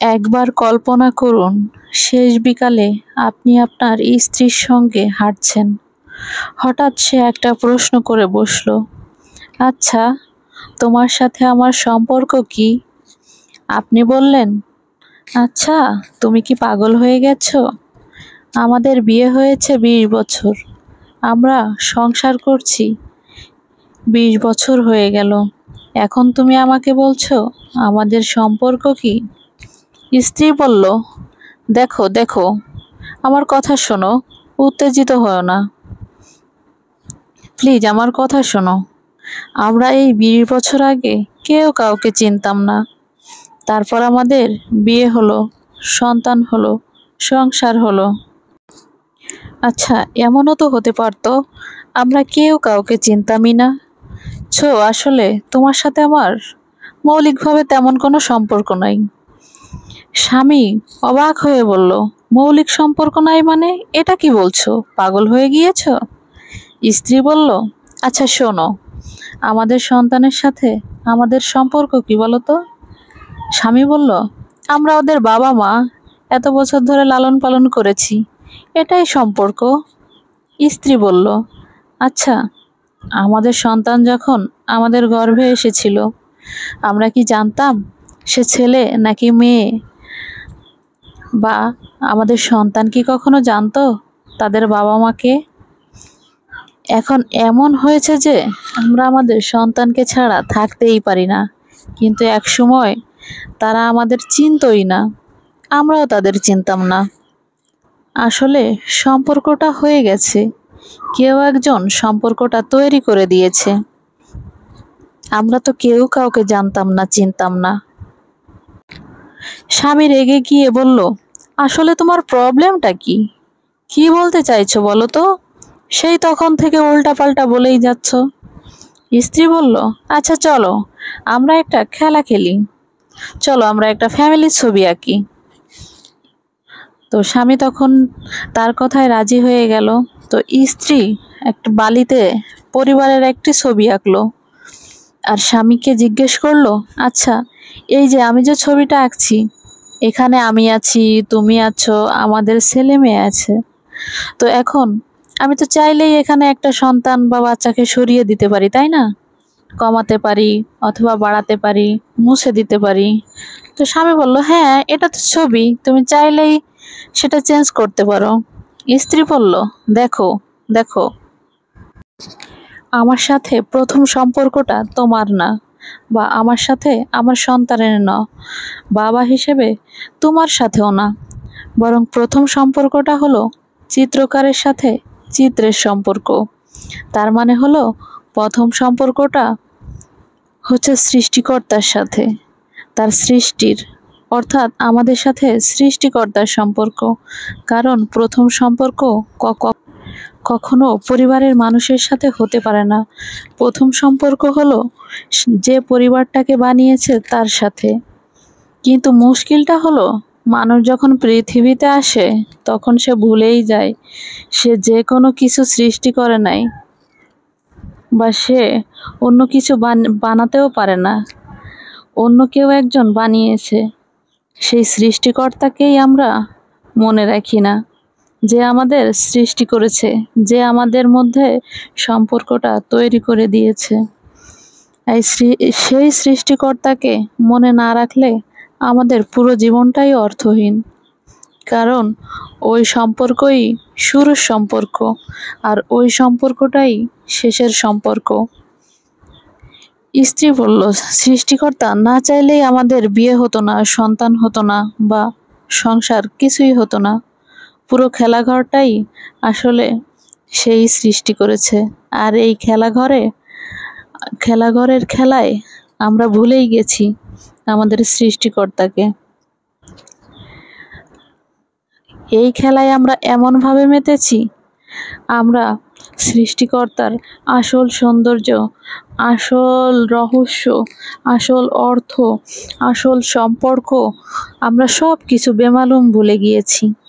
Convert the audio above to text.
একবার কল্পনা করুন, শেষ বিকালে আপনি আপনার স্ত্রীর সঙ্গে হাঁটছেন। হঠাৎ সে একটা প্রশ্ন করে বসল, আচ্ছা, তোমার সাথে আমার সম্পর্ক কি? আপনি বললেন, আচ্ছা, তুমি কি পাগল হয়ে গেছো? আমাদের বিয়ে হয়েছে 20 বছর, আমরা সংসার করছি, 20 বছর হয়ে গেল, এখন তুমি আমাকে বলছো আমাদের সম্পর্ক কি? স্ত্রী বলল, দেখো দেখো, আমার কথা শোনো, উত্তেজিত হও না, প্লিজ আমার কথা শোনো। আমরা এই 20 বছর আগে কেউ কাউকে চিনতাম না। তারপর আমাদের বিয়ে হলো, সন্তান হলো, সংসার হলো। আচ্ছা, এমনও তো হতে পারতো আমরা কেউ কাউকে চিনতামই না। আসলে তোমার সাথে আমার মৌলিকভাবে তেমন কোনো সম্পর্ক নাই। স্বামী অবাক হয়ে বলল, মৌলিক সম্পর্ক নাই মানে? এটা কি বলছো? পাগল হয়ে গিয়েছো? স্ত্রী বলল, আচ্ছা শোনো, আমাদের সন্তানের সাথে আমাদের সম্পর্ক কি বলো তো? স্বামী বলল, আমরা ওদের বাবা মা, এত বছর ধরে লালন পালন করেছি, এটাই সম্পর্ক। স্ত্রী বলল, আচ্ছা, আমাদের সন্তান যখন আমাদের গর্ভে এসেছিল, আমরা কি জানতাম সে ছেলে নাকি মেয়ে? বা আমাদের সন্তান কি কখনো জানতো তাদের বাবা মাকে? এখন এমন হয়েছে যে আমরা আমাদের সন্তানকে ছাড়া থাকতেই পারি না, কিন্তু এক সময় তারা আমাদের চিনতই না, আমরাও তাদের চিনতাম না। আসলে সম্পর্কটা হয়ে গেছে, কেউ একজন সম্পর্কটা তৈরি করে দিয়েছে। আমরা তো কেউ কাউকে জানতাম না, চিনতাম না। স্বামী রেগে গিয়ে বলল, আসলে তোমার প্রবলেমটা কি? কি বলতে চাইছো বলো তো? সেই তখন থেকে উল্টাপাল্টা বলেই যাচ্ছ। স্ত্রী বলল, আচ্ছা চলো, আমরা একটা খেলা খেলি, চলো আমরা একটা ফ্যামিলির ছবি আঁকি। তো স্বামী তখন তার কথায় রাজি হয়ে গেল। তো স্ত্রী একটা বালিতে পরিবারের একটি ছবি আঁকলো, আর স্বামীকে জিজ্ঞেস করলো, আচ্ছা, এই যে আমি যে ছবিটা আঁকছি, এখানে আমি আছি, তুমি আছো, আমাদের ছেলে মেয়ে আছে। তো এখন আমি তো চাইলেই এখানে একটা সন্তান বা বাচ্চাকে সরিয়ে দিতে পারি, তাই না? কমাতে পারি অথবা বাড়াতে পারি, মুছে দিতে পারি। তো স্বামী বলল, হ্যাঁ, এটা তো ছবি, তুমি চাইলেই সেটা চেঞ্জ করতে পারো। স্ত্রী বলল, দেখো দেখো, আমার সাথে প্রথম সম্পর্কটা তোমার না, বা আমার সাথে আমার সন্তানের না, বাবা হিসেবে তোমার সাথেও না, বরং প্রথম সম্পর্কটা হলো চিত্রকারের সাথে চিত্রের সম্পর্ক। তার মানে হলো প্রথম সম্পর্কটা হচ্ছে সৃষ্টিকর্তার সাথে, তার সৃষ্টির, অর্থাৎ আমাদের সাথে সৃষ্টিকর্তার সম্পর্ক। কারণ প্রথম সম্পর্ক কখনো পরিবারের মানুষের সাথে হতে পারে না। প্রথম সম্পর্ক হলো যে পরিবারটাকে বানিয়েছে তার সাথে। কিন্তু মুশকিলটা হলো, মানুষ যখন পৃথিবীতে আসে তখন সে ভুলেই যায় সে যে কোনো কিছু সৃষ্টি করে নাই, বা সে অন্য কিছু বানাতেও পারে না, অন্য কেউ একজন বানিয়েছে। সেই সৃষ্টিকর্তাকেই আমরা মনে রাখি না, যে আমাদের সৃষ্টি করেছে, যে আমাদের মধ্যে সম্পর্কটা তৈরি করে দিয়েছে। সেই সৃষ্টিকর্তাকে মনে না রাখলে আমাদের পুরো জীবনটাই অর্থহীন। কারণ ওই সম্পর্কই শুরুর সম্পর্ক, আর ওই সম্পর্কটাই শেষের সম্পর্ক। স্ত্রী বলল, সৃষ্টিকর্তা না চাইলেই আমাদের বিয়ে হতো না, সন্তান হতো না, বা সংসার কিছুই হতো না। পুরো খেলাঘরটাই আসলে সেই সৃষ্টি করেছে। আর এই খেলাঘরের খেলায় আমরা ভুলেই গেছি আমাদের সৃষ্টিকর্তাকে। এই খেলায় আমরা এমনভাবে মেতেছি, আমরা সৃষ্টিকর্তার আসল সৌন্দর্য, আসল রহস্য, আসল অর্থ, আসল সম্পর্ক আমরা সব কিছু বেমালুম ভুলে গিয়েছি।